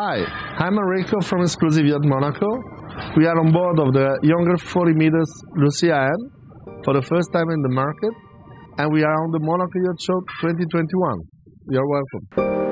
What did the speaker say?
Hi, I'm Enrico from Exclusive Yacht Monaco. We are on board of the younger 40 meters Lucia N for the first time in the market, and we are on the Monaco Yacht Show 2021. You're welcome.